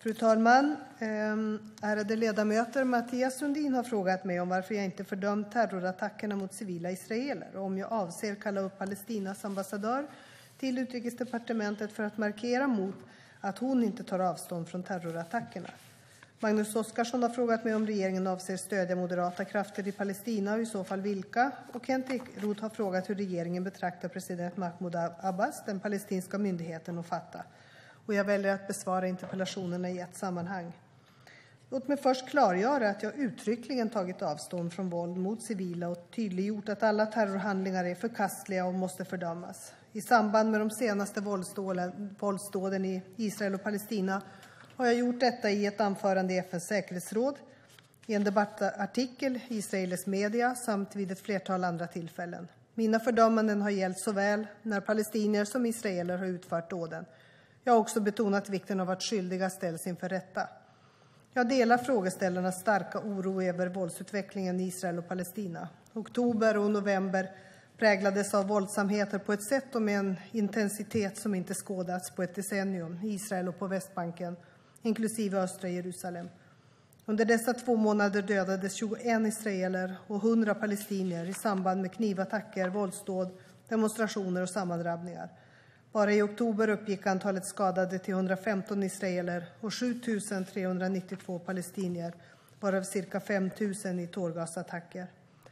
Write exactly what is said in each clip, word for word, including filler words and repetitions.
Fru talman! Ärade ledamöter, Mathias Sundin har frågat mig om varför jag inte fördömt terrorattackerna mot civila israeler och om jag avser kalla upp Palestinas ambassadör till Utrikesdepartementet för att markera mot att hon inte tar avstånd från terrorattackerna. Magnus Oscarsson har frågat mig om regeringen avser stödja moderata krafter i Palestina och i så fall vilka. Och Kent Ekeroth har frågat hur regeringen betraktar president Mahmoud Abbas, den palestinska myndigheten och Fatah. Och jag väljer att besvara interpellationerna i ett sammanhang. Låt mig först klargöra att jag uttryckligen tagit avstånd från våld mot civila och tydliggjort att alla terrorhandlingar är förkastliga och måste fördömas. I samband med de senaste våldsdåden i Israel och Palestina har jag gjort detta i ett anförande i F N:s säkerhetsråd, i en debattartikel i israelisk media samt vid ett flertal andra tillfällen. Mina fördömanden har gällt såväl när palestinier som israeler har utfört dåden. Jag har också betonat vikten av att skyldiga ställs inför rätta. Jag delar frågeställarnas starka oro över våldsutvecklingen i Israel och Palestina. Oktober och november präglades av våldsamheter på ett sätt och med en intensitet som inte skådats på ett decennium i Israel och på Västbanken, inklusive östra Jerusalem. Under dessa två månader dödades tjugoen israeler och hundra palestinier i samband med knivattacker, våldsdåd, demonstrationer och sammandrabbningar. Bara i oktober uppgick antalet skadade till hundrafemton israeler och sju tusen trehundranittiotvå palestinier, varav cirka fem tusen i tårgasattacker.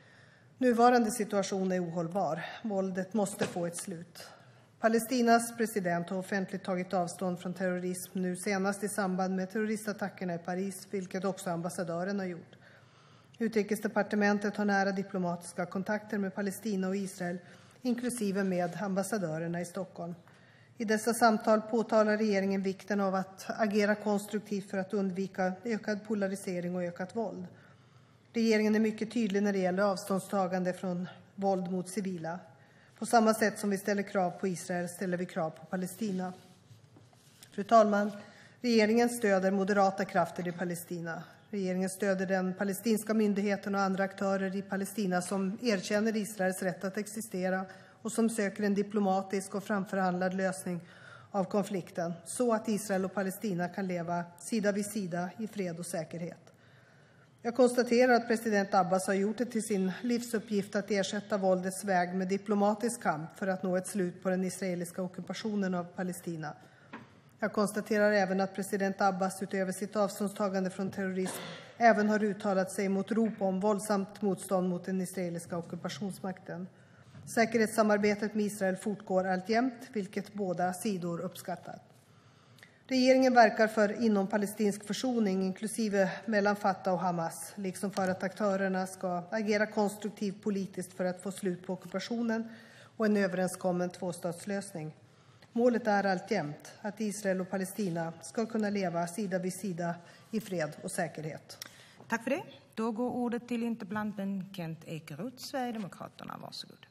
Nuvarande situation är ohållbar. Våldet måste få ett slut. Palestinas president har offentligt tagit avstånd från terrorism, nu senast i samband med terroristattackerna i Paris, vilket också ambassadören har gjort. Utrikesdepartementet har nära diplomatiska kontakter med Palestina och Israel, inklusive med ambassadörerna i Stockholm. I dessa samtal påtalar regeringen vikten av att agera konstruktivt för att undvika ökad polarisering och ökat våld. Regeringen är mycket tydlig när det gäller avståndstagande från våld mot civila. På samma sätt som vi ställer krav på Israel ställer vi krav på Palestina. Fru talman, regeringen stöder moderata krafter i Palestina. Regeringen stöder den palestinska myndigheten och andra aktörer i Palestina som erkänner Israels rätt att existera och som söker en diplomatisk och framförhandlad lösning av konflikten så att Israel och Palestina kan leva sida vid sida i fred och säkerhet. Jag konstaterar att president Abbas har gjort det till sin livsuppgift att ersätta våldets väg med diplomatisk kamp för att nå ett slut på den israeliska ockupationen av Palestina. Jag konstaterar även att president Abbas utöver sitt avståndstagande från terrorism även har uttalat sig mot rop om våldsamt motstånd mot den israeliska ockupationsmakten. Säkerhetssamarbetet med Israel fortgår alltjämt, vilket båda sidor uppskattar. Regeringen verkar för inom-palestinsk försoning, inklusive mellan Fatah och Hamas, liksom för att aktörerna ska agera konstruktivt politiskt för att få slut på ockupationen och en överenskommen tvåstatslösning. Målet är alltjämt att Israel och Palestina ska kunna leva sida vid sida i fred och säkerhet. Tack för det. Då går ordet till interpellanten Kent Ekeroth, Sverigedemokraterna. Varsågod.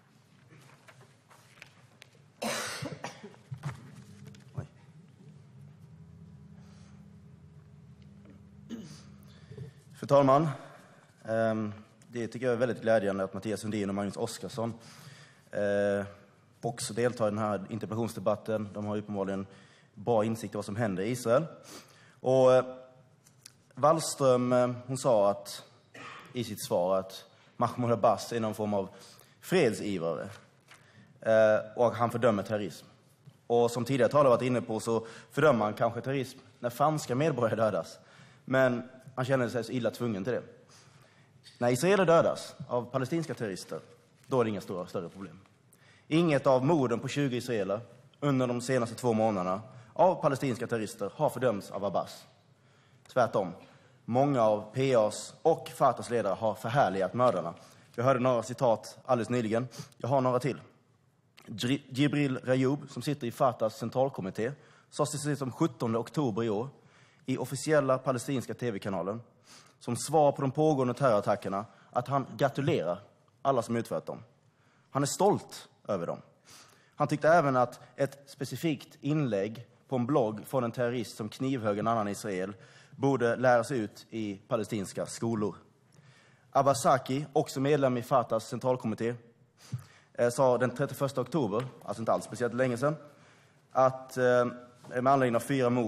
Fru talman, det tycker jag är väldigt glädjande att Mathias Sundin och Magnus Oscarsson också deltar i den här interpellationsdebatten. De har uppenbarligen bra insikt i vad som händer i Israel. Och Wallström, hon sa att, i sitt svar att Mahmoud Abbas är någon form av fredsivrare och han fördömer terrorism. Och som tidigare talare varit inne på så fördömer han kanske terrorism när franska medborgare dödas. Men han känner sig så illa tvungen till det. När israeler dödas av palestinska terrorister, då är det inga stora, större problem. Inget av morden på tjugo israeler under de senaste två månaderna av palestinska terrorister har fördömts av Abbas. Tvärtom. Många av P A:s och Fatahs ledare har förhärligat mördarna. Jag hörde några citat alldeles nyligen. Jag har några till. Jibril Rajoub, som sitter i Fatahs centralkommitté, sa sig som sjuttonde oktober i år i officiella palestinska tv-kanalen som svar på de pågående terrorattackerna att han gratulerar alla som utfört dem. Han är stolt över dem. Han tyckte även att ett specifikt inlägg på en blogg från en terrorist som knivhögg en annan israel borde läras ut i palestinska skolor. Abbas Zaki, också medlem i Fatahs centralkommitté, sa den trettioförsta oktober, alltså inte alls speciellt länge sedan, att med anledning av fyra mord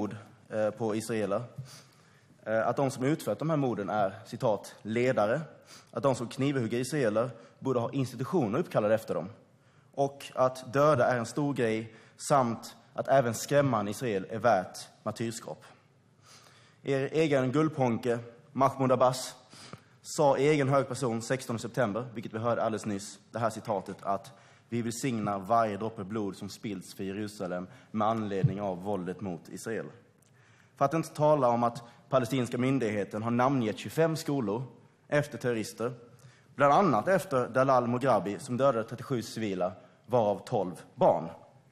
eh, på israeler. Eh, att de som utfört de här morden är, citat, ledare. Att de som knivhugger israeler borde ha institutioner uppkallade efter dem. Och att döda är en stor grej, samt att även skrämma en israel är värt martyrskap. Er egen guldponke, Mahmoud Abbas, sa i egen hög person sextonde september, vilket vi hörde alldeles nyss, det här citatet, att vi vill signa varje droppe blod som spills för Jerusalem med anledning av våldet mot Israel. För att inte tala om att palestinska myndigheten har namngett tjugofem skolor efter terrorister, bland annat efter Dalal Mughrabi som dödade trettiosju civila, varav tolv barn.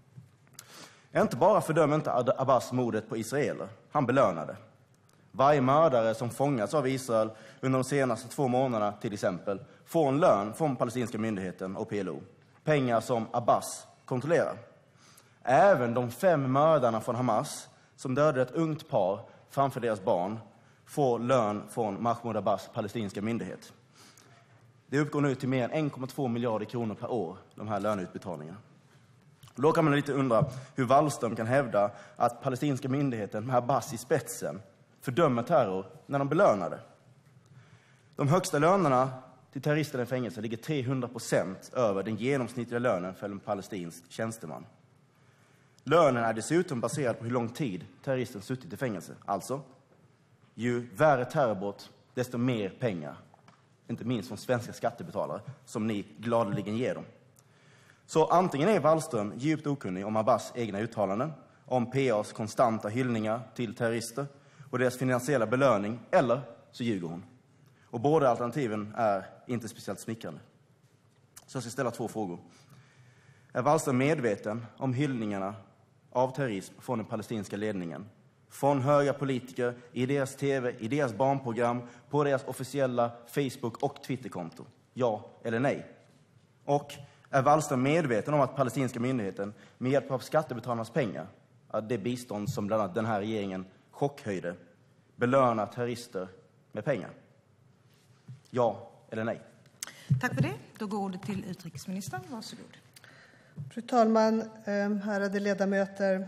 Inte bara fördömer inte Abbas mordet på israeler, han belönade. Varje mördare som fångats av Israel under de senaste två månaderna till exempel får en lön från palestinska myndigheten och P L O. Pengar som Abbas kontrollerar. Även de fem mördarna från Hamas som dödade ett ungt par framför deras barn får lön från Mahmoud Abbas palestinska myndighet. Det uppgår nu till mer än en komma två miljarder kronor per år, de här löneutbetalningarna. Då kan man lite undra hur Wallström kan hävda att palestinska myndigheten med Abbas i spetsen fördömer terror när de belönar det. De högsta lönerna till terroristerna i fängelse ligger trehundra procent över den genomsnittliga lönen för en palestinsk tjänsteman. Lönen är dessutom baserad på hur lång tid terroristen suttit i fängelse. Alltså, ju värre terrorbrott, desto mer pengar. Inte minst från svenska skattebetalare, som ni gladeligen ger dem. Så antingen är Wallström djupt okunnig om Abbas egna uttalanden, om P A:s konstanta hyllningar till terrorister och deras finansiella belöning, eller så ljuger hon. Och båda alternativen är inte speciellt smickrande. Så jag ska ställa två frågor. Är Wallström medveten om hyllningarna av terrorism från den palestinska ledningen? Från höga politiker, i deras tv, i deras barnprogram, på deras officiella Facebook- och Twitterkonto? Ja eller nej? Och är Wallström medveten om att palestinska myndigheten med hjälp av skattebetalarnas pengar, det bistånd som bland annat den här regeringen chockhöjde, belönar terrorister med pengar? Ja eller nej? Tack för det. Då går ordet till utrikesministern. Varsågod. Fru talman, ärade ledamöter,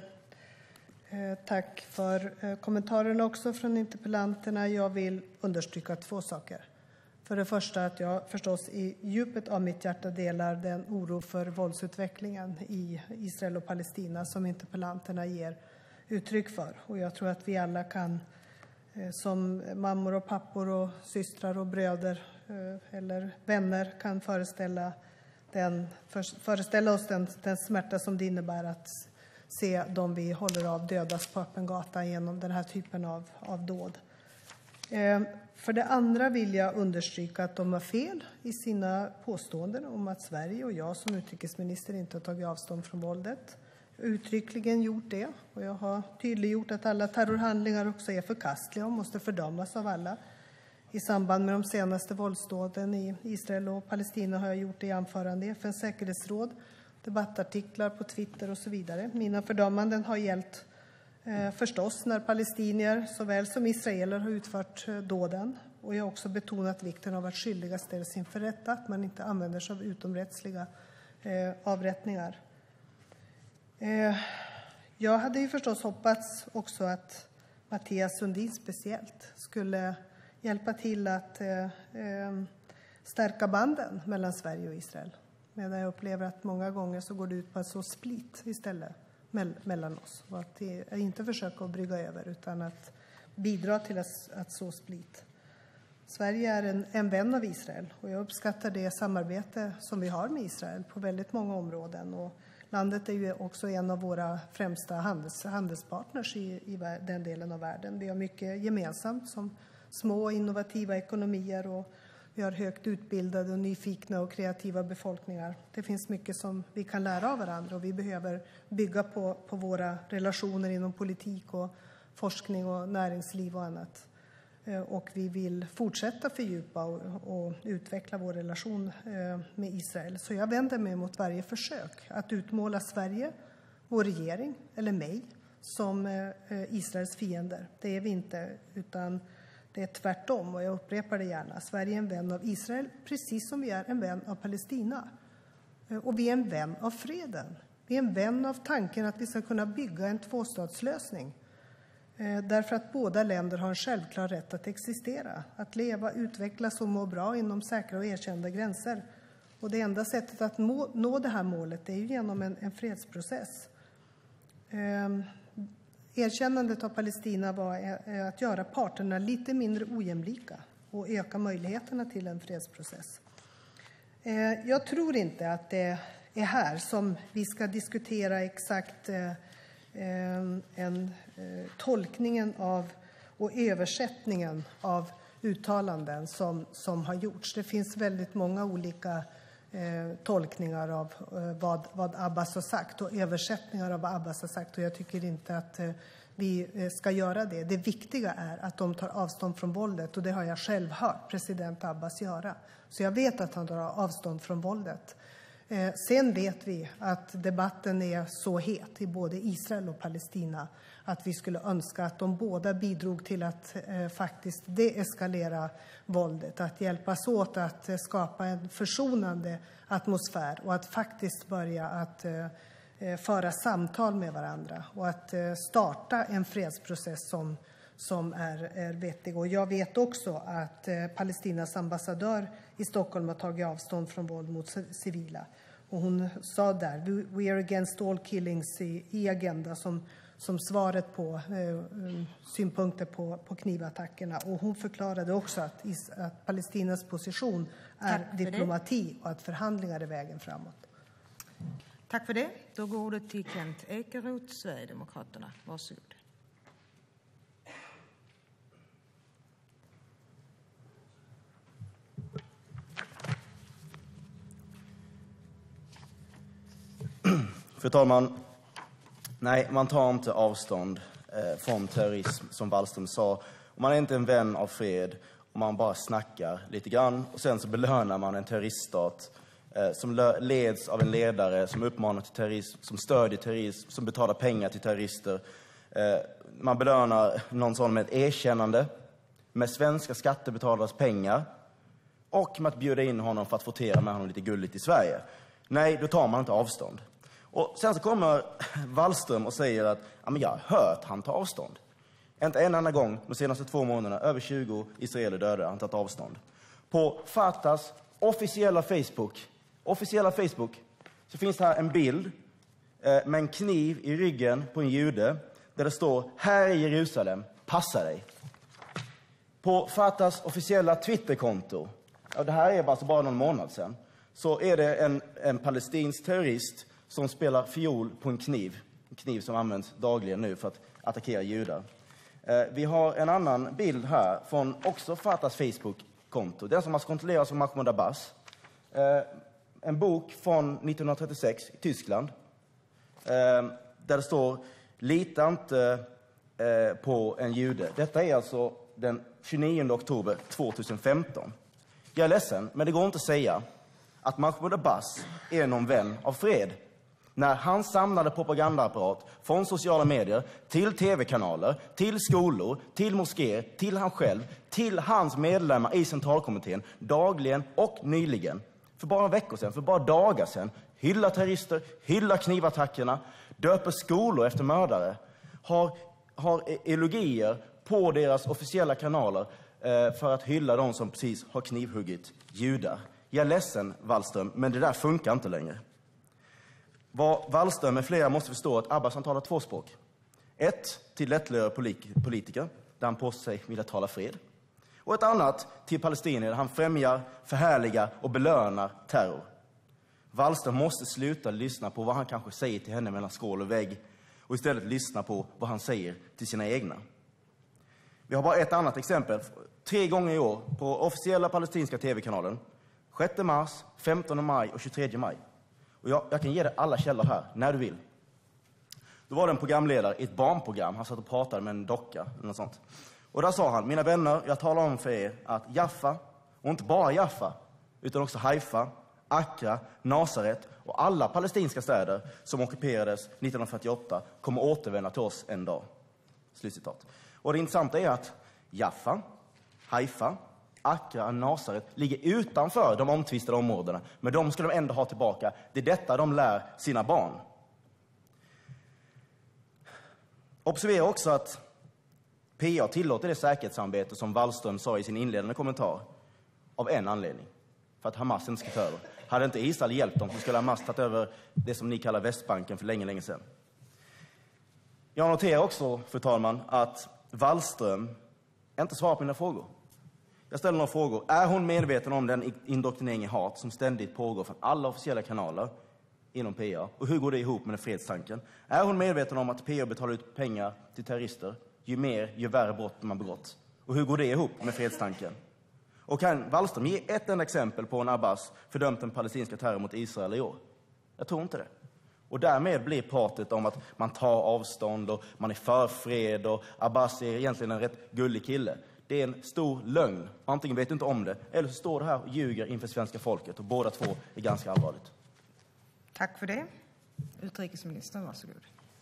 tack för kommentarerna också från interpellanterna. Jag vill understryka två saker. För det första att jag förstås i djupet av mitt hjärta delar den oro för våldsutvecklingen i Israel och Palestina som interpellanterna ger uttryck för. Och jag tror att vi alla kan, som mammor och pappor och systrar och bröder eller vänner, kan föreställa, den, föreställa oss den, den smärta som det innebär att se de vi håller av dödas på öppen gata genom den här typen av, av dåd. Eh, för det andra vill jag understryka att de har fel i sina påståenden om att Sverige och jag som utrikesminister inte har tagit avstånd från våldet. Jag har uttryckligen gjort det, och jag har tydliggjort att alla terrorhandlingar också är förkastliga och måste fördömas av alla. I samband med de senaste våldsdåden i Israel och Palestina har jag gjort det i anförande i F N:s säkerhetsråd, debattartiklar på Twitter och så vidare. Mina fördömanden har gällt eh, förstås när palestinier såväl som israeler har utfört eh, dåden. Och jag har också betonat vikten av att skyldiga ställs inför rätta, att man inte använder sig av utomrättsliga eh, avrättningar. Eh, jag hade ju förstås hoppats också att Mathias Sundin speciellt skulle hjälpa till att eh, eh, stärka banden mellan Sverige och Israel. Men jag upplever att många gånger så går det ut på att så split istället me- mellan oss. Och att det är inte försöka att brygga över utan att bidra till att, att så split. Sverige är en, en vän av Israel, och jag uppskattar det samarbete som vi har med Israel på väldigt många områden. Och landet är ju också en av våra främsta handels, handelspartners i, i den delen av världen. Vi har mycket gemensamt som små innovativa ekonomier, och vi har högt utbildade och nyfikna och kreativa befolkningar. Det finns mycket som vi kan lära av varandra, och vi behöver bygga på, på våra relationer inom politik och forskning och näringsliv och annat. Och vi vill fortsätta fördjupa och, och utveckla vår relation med Israel. Så jag vänder mig mot varje försök att utmåla Sverige, vår regering eller mig som Israels fiender. Det är vi inte, utan det är tvärtom, och jag upprepar det gärna. Sverige är en vän av Israel, precis som vi är en vän av Palestina. Och vi är en vän av freden. Vi är en vän av tanken att vi ska kunna bygga en tvåstatslösning. Därför att båda länder har en självklar rätt att existera, att leva, utvecklas och må bra inom säkra och erkända gränser. Och det enda sättet att må, nå det här målet är ju genom en, en fredsprocess. Eh, erkännandet av Palestina var eh, att göra parterna lite mindre ojämlika och öka möjligheterna till en fredsprocess. Eh, jag tror inte att det är här som vi ska diskutera exakt eh, en eh, tolkningen av och översättningen av uttalanden som, som har gjorts. Det finns väldigt många olika eh, tolkningar av eh, vad, vad Abbas har sagt och översättningar av vad Abbas har sagt, och jag tycker inte att eh, vi eh, ska göra det. Det viktiga är att de tar avstånd från våldet, och det har jag själv hört president Abbas göra. Så jag vet att han tar avstånd från våldet. Eh, sen vet vi att debatten är så het i både Israel och Palestina att vi skulle önska att de båda bidrog till att eh, faktiskt deeskalera våldet, att hjälpas åt att eh, skapa en försonande atmosfär och att faktiskt börja att eh, föra samtal med varandra och att eh, starta en fredsprocess som, som är, är vettig. Och jag vet också att eh, Palestinas ambassadör i Stockholm har tagit avstånd från våld mot civila. Och hon sa där, we are against all killings i, i Agenda som, som svaret på eh, synpunkter på, på knivattackerna. Och hon förklarade också att, is, att Palestinas position är diplomati och att förhandlingar är vägen framåt. Tack för det. Då går ordet till Kent Ekeroth, Sverigedemokraterna. Varsågod. Fru talman, nej, man tar inte avstånd eh, från terrorism, som Wallström sa. Och man är inte en vän av fred och man bara snackar lite grann. Och sen så belönar man en terroriststat eh, som leds av en ledare som uppmanar till terrorism, som stödjer terrorism, som betalar pengar till terrorister. Eh, man belönar någon sån med ett erkännande, med svenska skattebetalares pengar och med att bjuda in honom för att fotera med honom lite gulligt i Sverige. Nej, då tar man inte avstånd. Och sen så kommer Wallström och säger att ja, men jag har hört han ta avstånd. Inte en enda gång de senaste två månaderna, över tjugo israeler döda, han tagit avstånd. På Fatahs officiella Facebook, officiella Facebook så finns det här en bild eh, med en kniv i ryggen på en jude där det står här i Jerusalem, passa dig. På Fatahs officiella Twitterkonto, ja, det här är alltså bara någon månad sedan, så är det en, en palestinsk terrorist som spelar fiol på en kniv. En kniv som används dagligen nu för att attackera judar. Eh, vi har en annan bild här från också Fatahs Facebook-konto. Den som har kontrollerats av Mahmoud Abbas. Eh, en bok från nittonhundratrettiosex i Tyskland. Eh, där det står, lita inte eh, på en jude. Detta är alltså den tjugonionde oktober tjugohundrafemton. Jag är ledsen, men det går inte att säga att Mahmoud Abbas är någon vän av fred när han samlade propagandaapparat från sociala medier till tv-kanaler, till skolor, till moskéer, till han själv, till hans medlemmar i centralkommittén dagligen och nyligen. För bara veckor sedan, för bara dagar sedan, hyllar terrorister, hyllar knivattackerna, döper skolor efter mördare, har, har elogier på deras officiella kanaler eh, för att hylla de som precis har knivhuggit judar. Jag är ledsen, Wallström, men det där funkar inte längre. Vad Wallström med flera måste förstå att Abbas han talar två språk. Ett till lättlöra politiker, där han påstår sig vilja tala fred. Och ett annat till palestinier, där han främjar, förhärligar och belönar terror. Wallström måste sluta lyssna på vad han kanske säger till henne mellan skål och vägg och istället lyssna på vad han säger till sina egna. Vi har bara ett annat exempel. Tre gånger i år på officiella palestinska tv-kanalen. sjätte mars, femtonde maj och tjugotredje maj. Och jag, jag kan ge dig alla källor här, när du vill. Då var det en programledare i ett barnprogram. Han satt och pratade med en docka eller något sånt. Och där sa han, mina vänner, jag talar om för er att Jaffa, och inte bara Jaffa, utan också Haifa, Accra, Nasaret och alla palestinska städer som ockuperades nittonhundrafyrtioåtta kommer återvända till oss en dag. Slutcitat. Och det intressanta är att Jaffa, Haifa, Accra och Nasaret ligger utanför de omtvistade områdena. Men de ska de ändå ha tillbaka. Det är detta de lär sina barn. Observera också att P A tillåter det säkerhetssamarbete som Wallström sa i sin inledande kommentar av en anledning. För att Hamas inte ska ta över. Hade inte Israel hjälpt dem så skulle Hamas tagit över det som ni kallar Västbanken för länge, länge sedan. Jag noterar också, fru talman, att Wallström inte svarar på mina frågor. Jag ställer några frågor. Är hon medveten om den indoktrinering i hat som ständigt pågår från alla officiella kanaler inom P A? Och hur går det ihop med den fredstanken? Är hon medveten om att P A betalar ut pengar till terrorister? Ju mer, ju värre brott man begått. Och hur går det ihop med fredstanken? Och kan Wallström ge ett enda exempel på en Abbas fördömt den palestinska terror mot Israel i år? Jag tror inte det. Och därmed blir pratet om att man tar avstånd och man är för fred och Abbas är egentligen en rätt gullig kille. Det är en stor lögn. Antingen vet du inte om det eller så står det här och ljuger inför svenska folket. Och båda två är ganska allvarligt. Tack för det. Utrikesministern, varsågod.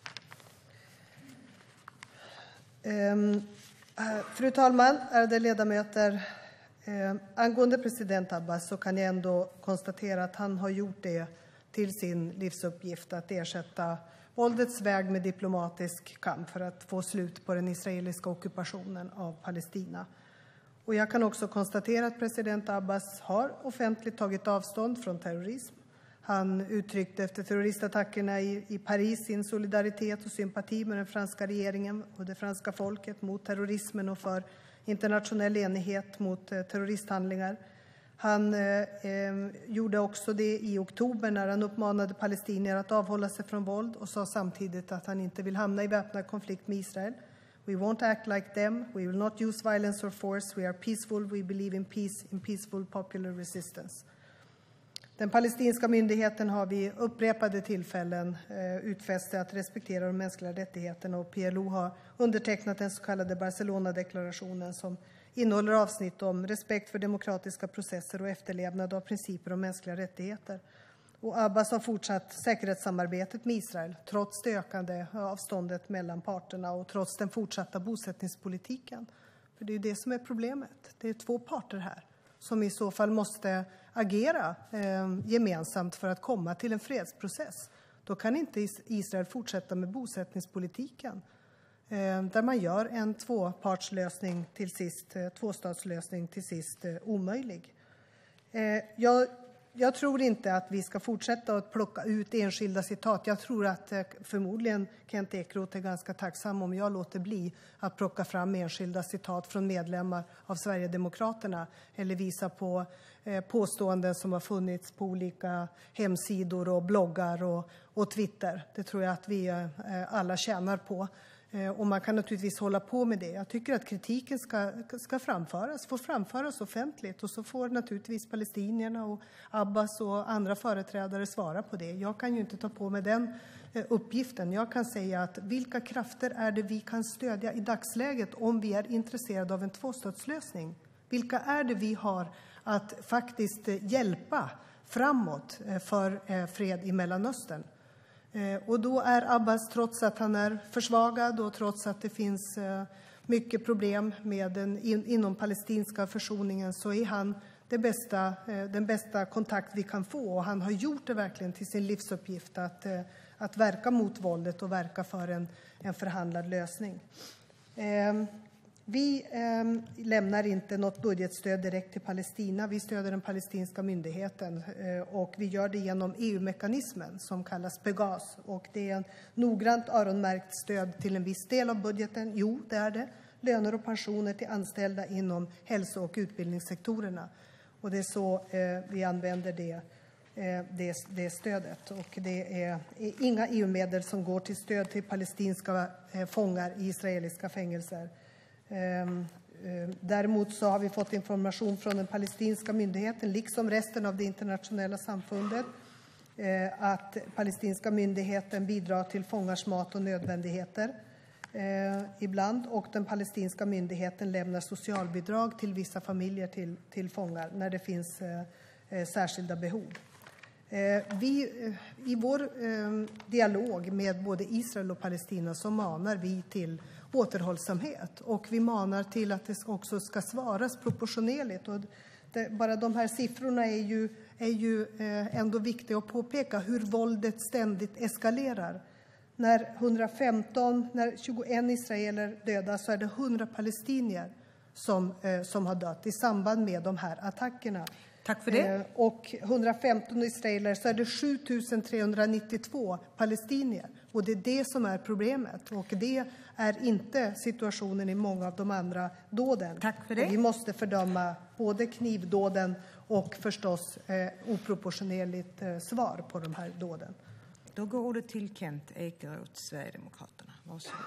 Um, fru talman, ärade ledamöter. Eh, angående president Abbas så kan jag ändå konstatera att han har gjort det till sin livsuppgift att ersätta våldets väg med diplomatisk kamp för att få slut på den israeliska ockupationen av Palestina. Och jag kan också konstatera att president Abbas har offentligt tagit avstånd från terrorism. Han uttryckte efter terroristattackerna i, i Paris sin solidaritet och sympati med den franska regeringen och det franska folket mot terrorismen och för internationell enighet mot eh, terroristhandlingar. Han eh, eh, gjorde också det i oktober när han uppmanade palestinier att avhålla sig från våld och sa samtidigt att han inte vill hamna i väpnad konflikt med Israel. We won't act like them. We will not use violence or force. We are peaceful. We believe in peace, in peaceful popular resistance. Den palestinska myndigheten har vid upprepade tillfällen eh, utfäst sig att respektera de mänskliga rättigheterna och P L O har undertecknat den så kallade Barcelona-deklarationen som innehåller avsnitt om respekt för demokratiska processer och efterlevnad av principer om mänskliga rättigheter. Och Abbas har fortsatt säkerhetssamarbetet med Israel trots det ökande avståndet mellan parterna och trots den fortsatta bosättningspolitiken. För det är det som är problemet. Det är två parter här som i så fall måste agera eh, gemensamt för att komma till en fredsprocess. Då kan inte Israel fortsätta med bosättningspolitiken eh, där man gör en tvåpartslösning till sist, eh, tvåstatslösning till sist eh, omöjlig. Eh, jag, jag tror inte att vi ska fortsätta att plocka ut enskilda citat. Jag tror att eh, förmodligen Kent Ekeroth är ganska tacksam om jag låter bli att plocka fram enskilda citat från medlemmar av Sverigedemokraterna eller visa på eh, påståenden som har funnits på olika hemsidor och bloggar och, och Twitter. Det tror jag att vi eh, alla tjänar på. Och man kan naturligtvis hålla på med det. Jag tycker att kritiken ska, ska framföras, får framföras offentligt. Och så får naturligtvis palestinierna och Abbas och andra företrädare svara på det. Jag kan ju inte ta på mig den uppgiften. Jag kan säga att vilka krafter är det vi kan stödja i dagsläget om vi är intresserade av en tvåstatslösning? Vilka är det vi har att faktiskt hjälpa framåt för fred i Mellanöstern? Och då är Abbas, trots att han är försvagad och trots att det finns mycket problem med den inom palestinska försoningen, så är han det bästa, den bästa kontakt vi kan få. Och han har gjort det verkligen till sin livsuppgift att, att verka mot våldet och verka för en, en förhandlad lösning. Vi eh, lämnar inte något budgetstöd direkt till Palestina. Vi stöder den palestinska myndigheten eh, och vi gör det genom E U-mekanismen som kallas Pegas. Och det är en noggrant öronmärkt stöd till en viss del av budgeten. Jo, det är det. Löner och pensioner till anställda inom hälso- och utbildningssektorerna. Och det är så eh, vi använder det, eh, det, det stödet. Och det är, är inga E U-medel som går till stöd till palestinska eh, fångar i israeliska fängelser. Däremot så har vi fått information från den palestinska myndigheten, liksom resten av det internationella samfundet, att palestinska myndigheten bidrar till fångars mat och nödvändigheter ibland, och den palestinska myndigheten lämnar socialbidrag till vissa familjer till, till fångar när det finns särskilda behov. Vi, i vår dialog med både Israel och Palestina så manar vi till återhållsamhet, och vi manar till att det också ska svaras proportionerligt. Och det, bara de här siffrorna är ju, är ju ändå viktiga att påpeka hur våldet ständigt eskalerar. När hundrafemton, när tjugoen israeler dödas så är det hundra palestinier som, eh, som har dött i samband med de här attackerna. Tack för det. Eh, och hundrafemton israeler så är det sju tusen trehundranittiotvå palestinier. Och det är det som är problemet. Och det är inte situationen i många av de andra dåden. Tack för det. Och vi måste fördöma både knivdåden och förstås eh, oproportionerligt eh, svar på de här dåden. Då går ordet till Kent Ekeroth, Sverigedemokraterna. Varsågod.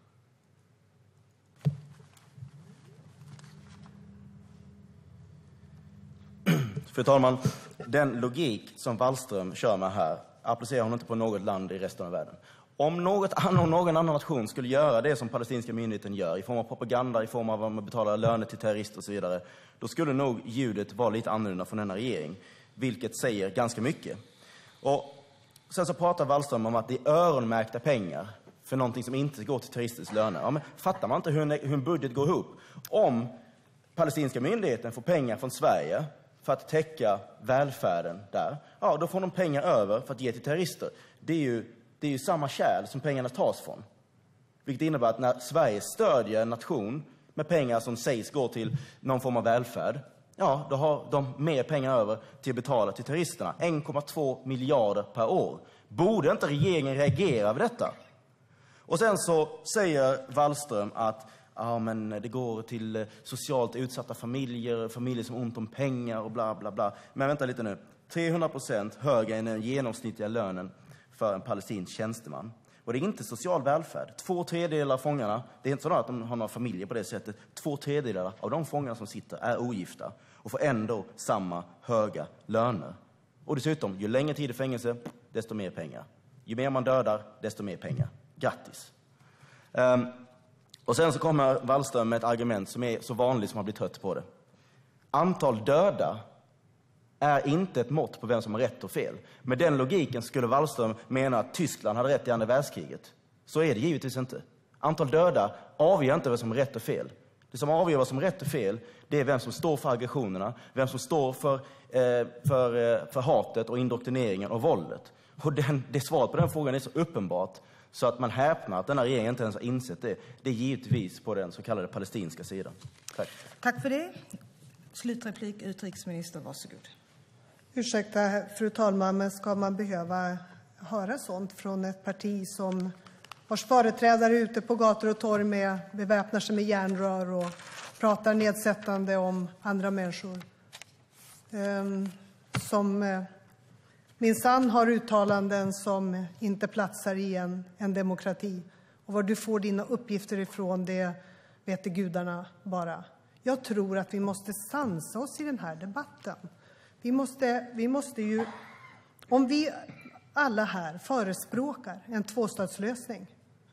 Fru talman, den logik som Wallström kör med här applicerar hon inte på något land i resten av världen. Om något annan, någon annan nation skulle göra det som palestinska myndigheten gör i form av propaganda, i form av att man betalar löner till terrorister och så vidare, då skulle nog ljudet vara lite annorlunda från denna regering, vilket säger ganska mycket. Och sen så pratar Wallström om att det är öronmärkta pengar för någonting som inte går till terroristers löner. Ja, men fattar man inte hur en, hur en budget går ihop? Om palestinska myndigheten får pengar från Sverige för att täcka välfärden där, ja, då får de pengar över för att ge till terrorister. Det är ju, det är ju samma kärl som pengarna tas från. Vilket innebär att när Sverige stödjer en nation med pengar som sägs gå till någon form av välfärd, ja, då har de mer pengar över till att betala till terroristerna. en komma två miljarder per år. Borde inte regeringen reagera över detta? Och sen så säger Wallström att ja, men det går till socialt utsatta familjer, familjer som har ont om pengar och bla bla bla. Men vänta lite nu. trehundra procent högre än den genomsnittliga lönen för en palestinsk tjänsteman. Och det är inte social välfärd. Två tredjedelar av fångarna, det är inte så att de har några familjer på det sättet. Två tredjedelar av de fångarna som sitter är ogifta och får ändå samma höga löner. Och dessutom, ju längre tid i fängelse, desto mer pengar. Ju mer man dödar, desto mer pengar. Grattis. Um, och sen så kommer Wallström med ett argument som är så vanligt som man blir trött på det. Antal döda är inte ett mått på vem som har rätt och fel. Med den logiken skulle Wallström mena att Tyskland hade rätt i andra världskriget. Så är det givetvis inte. Antal döda avgör inte vad som är rätt och fel. Det som avgör vad som är rätt och fel, det är vem som står för aggressionerna, vem som står för, eh, för, eh, för hatet och indoktrineringen och våldet. Och den, det svaret på den frågan är så uppenbart så att man häpnar att denna regering inte ens har insett det. Det är givetvis på den så kallade palestinska sidan. Tack. Tack för det. Slutreplik, utrikesminister, varsågod. Ursäkta, fru talman, men ska man behöva höra sånt från ett parti som vars företrädare ute på gator och torg med beväpnar sig med järnrör och pratar nedsättande om andra människor? Um, som uh, minsann har uttalanden som inte platsar i en, en demokrati. Och var du får dina uppgifter ifrån, det vet gudarna bara. Jag tror att vi måste sansa oss i den här debatten. Vi måste, vi måste ju, om vi alla här förespråkar en tvåstatslösning,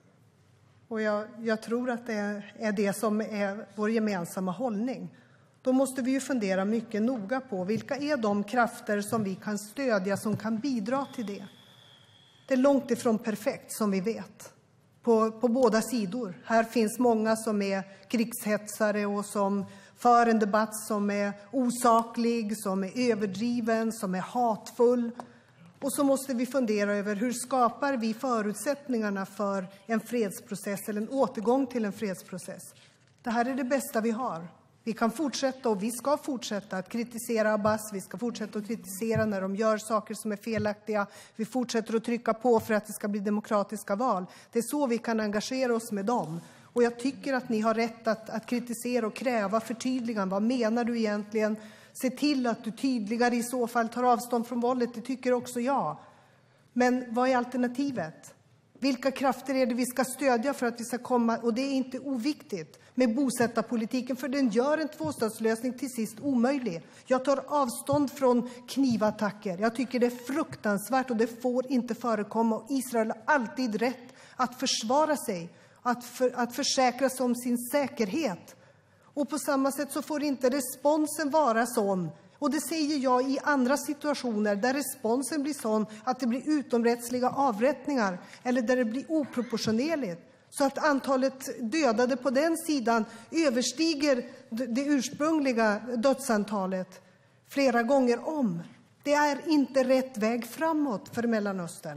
och jag, jag tror att det är det som är vår gemensamma hållning, då måste vi ju fundera mycket noga på vilka är de krafter som vi kan stödja, som kan bidra till det. Det är långt ifrån perfekt, som vi vet, på, på båda sidor. Här finns många som är krigshetsare och som för en debatt som är osaklig, som är överdriven, som är hatfull. Och så måste vi fundera över hur skapar vi förutsättningarna för en fredsprocess eller en återgång till en fredsprocess. Det här är det bästa vi har. Vi kan fortsätta och vi ska fortsätta att kritisera Abbas. Vi ska fortsätta att kritisera när de gör saker som är felaktiga. Vi fortsätter att trycka på för att det ska bli demokratiska val. Det är så vi kan engagera oss med dem. Och jag tycker att ni har rätt att, att kritisera och kräva förtydligande. Vad menar du egentligen? Se till att du tydligare i så fall tar avstånd från våldet. Det tycker också jag. Men vad är alternativet? Vilka krafter är det vi ska stödja för att vi ska komma? Och det är inte oviktigt med bosättarpolitiken, för den gör en tvåstatslösning till sist omöjlig. Jag tar avstånd från knivattacker. Jag tycker det är fruktansvärt och det får inte förekomma. Och Israel har alltid rätt att försvara sig, att, för, att försäkra sig om sin säkerhet. Och på samma sätt så får inte responsen vara sån. Och det säger jag i andra situationer där responsen blir sån att det blir utomrättsliga avrättningar eller där det blir oproportionerligt. Så att antalet dödade på den sidan överstiger det ursprungliga dödsantalet flera gånger om. Det är inte rätt väg framåt för Mellanöstern.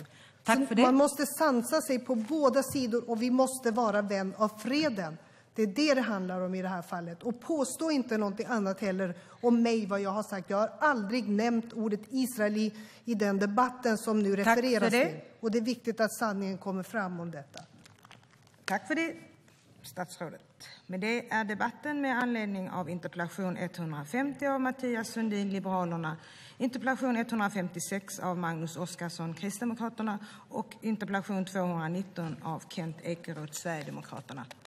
Tack för det. Man måste sansa sig på båda sidor och vi måste vara vän av freden. Det är det det handlar om i det här fallet. Och påstå inte någonting annat heller om mig, vad jag har sagt. Jag har aldrig nämnt ordet Israel i, i den debatten som nu Tack refereras för det. till. Och det är viktigt att sanningen kommer fram om detta. Tack för det, statsrådet. Med det är debatten med anledning av interpellation etthundrafemtio av Mathias Sundin, Liberalerna, interpellation etthundrafemtiosex av Magnus Oscarsson, Kristdemokraterna och interpellation tvåhundranitton av Kent Ekeroth, Sverigedemokraterna